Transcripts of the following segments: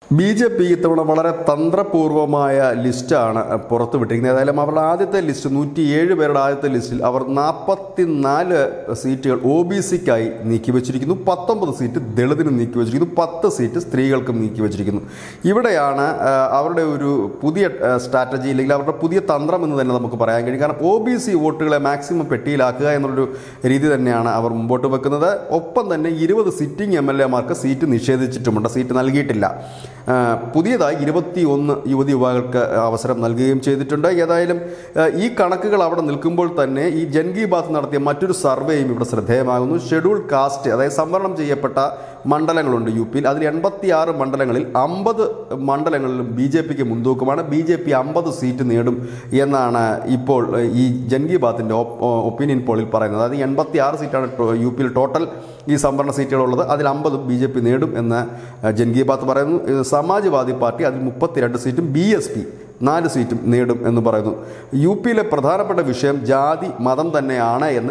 BJP ഇത്തവണ വളരെ തന്ത്രപൂർവമായ ലിസ്റ്റാണ് പുറത്തുവിട്ടിരിക്കുന്നത്. ഏതായാലും അവരുടെ ആദ്യത്തെ ലിസ്റ്റ് 107 പേരുടെ ആദ്യത്തെ ലിസ്റ്റിൽ അവർ 44 സീറ്റുകൾ OBCക്കായി നീക്കിവെച്ചിരിക്കുന്നു, 19 സീറ്റ് ദളിതിന് നീക്കിവെച്ചിരിക്കുന്നു, 10 സീറ്റ് സ്ത്രീകൾക്കും നീക്കിവെച്ചിരിക്കുന്നു. ഇവിടെയാണ് അവരുടെ ഒരു പുതിയ സ്ട്രാറ്റജി അല്ലെങ്കിൽ അവരുടെ പുതിയ തന്ത്രം എന്ന് തന്നെ നമുക്ക് പറയാൻ കഴിയും. കാരണം OBC വോട്ടുകളെ മാക്സിമം പെട്ടിയിലാക്കുക എന്നുള്ളൊരു രീതി തന്നെയാണ് അവർ മുമ്പോട്ട് വെക്കുന്നത്. ഒപ്പം തന്നെ 20 സിറ്റിംഗ് MLA-മാർക്ക് സീറ്റ് നിഷേധിച്ചിട്ടുമുണ്ട്, സീറ്റ് നൽകിയിട്ടില്ല. പുതിയതായി 21 യുവതി യുവാക്കൾക്ക് അവസരം നൽകുകയും ചെയ്തിട്ടുണ്ട്. ഏതായാലും ഈ കണക്കുകൾ അവിടെ നിൽക്കുമ്പോൾ തന്നെ ഈ ജൻ കി ബാത്ത് നടത്തിയ മറ്റൊരു സർവേയും ഇവിടെ ശ്രദ്ധേയമാകുന്നു. ഷെഡ്യൂൾ കാസ്റ്റ്, അതായത് സംവരണം ചെയ്യപ്പെട്ട മണ്ഡലങ്ങളുണ്ട് UP-യിൽ. അതിൽ 86 മണ്ഡലങ്ങളിൽ 50 മണ്ഡലങ്ങളിലും BJPക്ക് മുൻതൂക്കമാണ്. BJP 50 സീറ്റ് നേടും എന്നാണ് ഇപ്പോൾ ഈ ജൻ കി ബാത്തിൻ്റെ ഒപ്പീനിയൻ പോളിൽ പറയുന്നത്. അതായത് 86 സീറ്റാണ് UP-യിൽ ടോട്ടൽ ഈ സംവരണ സീറ്റുകളുള്ളത്. അതിൽ 50 BJP നേടും എന്ന് ജൻ കി ബാത്ത് പറയുന്നു. സമാജ്വാദി പാർട്ടി അതിൽ 32 സീറ്റും, BSP 4 സീറ്റും നേടും എന്ന് പറയുന്നു. UP-യിലെ പ്രധാനപ്പെട്ട വിഷയം ജാതി മതം തന്നെയാണ് എന്ന്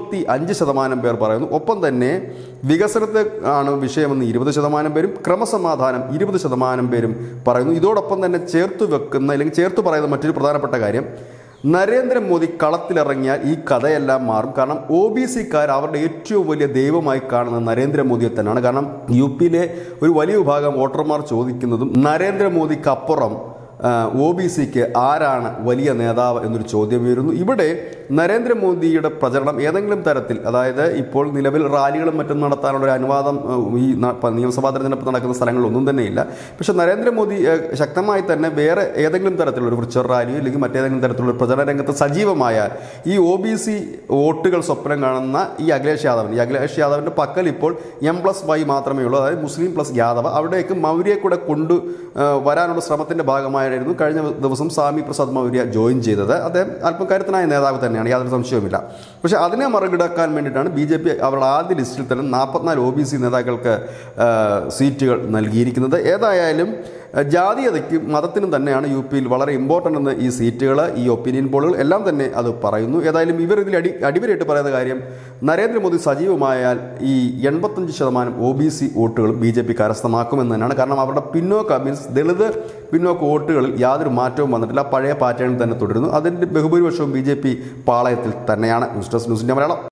25% പേർ പറയുന്നു. ഒപ്പം തന്നെ വികസനത്തെ ആണ് വിഷയമെന്ന് 20% പേരും, ക്രമസമാധാനം 20% പേരും പറയുന്നു. ഇതോടൊപ്പം തന്നെ ചേർത്ത് വെക്കുന്ന അല്ലെങ്കിൽ ചേർത്ത് പറയുന്ന മറ്റൊരു പ്രധാനപ്പെട്ട കാര്യം, നരേന്ദ്രമോദി കളത്തിലിറങ്ങിയാൽ ഈ കഥയെല്ലാം മാറും. കാരണം OBCക്കാർ അവരുടെ ഏറ്റവും വലിയ ദൈവമായി കാണുന്നത് നരേന്ദ്രമോദിയെ തന്നെയാണ്. കാരണം UP-യിലെ ഒരു വലിയ വിഭാഗം വോട്ടർമാർ ചോദിക്കുന്നതും നരേന്ദ്രമോദിക്കപ്പുറം OBCക്ക് ആരാണ് വലിയ നേതാവ് എന്നൊരു ചോദ്യം വരുന്നു. ഇവിടെ നരേന്ദ്രമോദിയുടെ പ്രചരണം ഏതെങ്കിലും തരത്തിൽ, അതായത് ഇപ്പോൾ നിലവിൽ റാലികളും മറ്റും നടത്താനുള്ള ഒരു അനുവാദം ഈ നിയമസഭാ തെരഞ്ഞെടുപ്പ് നടക്കുന്ന സ്ഥലങ്ങളിലൊന്നും തന്നെയില്ല. പക്ഷേ നരേന്ദ്രമോദി ശക്തമായി തന്നെ വേറെ ഏതെങ്കിലും തരത്തിലുള്ള ഒരു വിർച്വൽ റാലിയോ അല്ലെങ്കിൽ മറ്റേതെങ്കിലും തരത്തിലുള്ള പ്രചരണ രംഗത്ത് സജീവമായാൽ ഈ OBC വോട്ടുകൾ സ്വപ്നം കാണുന്ന ഈ അഖിലേഷ് യാദവിൻ്റെ പക്കൽ ഇപ്പോൾ M+Y മാത്രമേ ഉള്ളൂ, അതായത് മുസ്ലിം പ്ലസ് യാദവ്. അവിടേക്ക് മൗര്യയെ കൂടെ വരാനുള്ള ശ്രമത്തിൻ്റെ ഭാഗമായിരുന്നു കഴിഞ്ഞ ദിവസം സ്വാമി പ്രസാദ് മൗര്യ ജോയിൻ ചെയ്തത്. അദ്ദേഹം അല്പം കരുത്തനായ നേതാവ് തന്നെയാണ്, യാതൊരു സംശയവുമില്ല. പക്ഷേ അതിനെ മറികടക്കാൻ വേണ്ടിയിട്ടാണ് BJP അവരുടെ ആദ്യ ലിസ്റ്റിൽ തന്നെ 44 OBC നേതാക്കൾക്ക് സീറ്റുകൾ നൽകിയിരിക്കുന്നത്. ഏതായാലും ജാതീയതയ്ക്കും മതത്തിനും തന്നെയാണ് UP-യിൽ വളരെ ഇമ്പോർട്ടൻ്റ് എന്ന് ഈ സീറ്റുകൾ, ഈ ഒപ്പീനിയൻ പോളുകൾ എല്ലാം തന്നെ അത് പറയുന്നു. ഏതായാലും ഇവർ ഇതിൽ അടിവരായിട്ട് പറയുന്ന കാര്യം, നരേന്ദ്രമോദി സജീവമായാൽ ഈ 85% OBC വോട്ടുകളും BJP കരസ്ഥമാക്കുമെന്ന് തന്നെയാണ്. കാരണം അവരുടെ പിന്നോക്ക മീൻസ് ദളിത് പിന്നോക്ക വോട്ടുകളിൽ യാതൊരു മാറ്റവും വന്നിട്ടില്ല, പഴയ പാറ്റേണിൽ തന്നെ തുടരുന്നു. അതിൻ്റെ ബഹുഭൂരിപക്ഷവും BJP പാളയത്തിൽ തന്നെയാണ്. ന്യൂസ് ഡെസ്ക് ന്യൂസിൻ്റെ മലയാളം.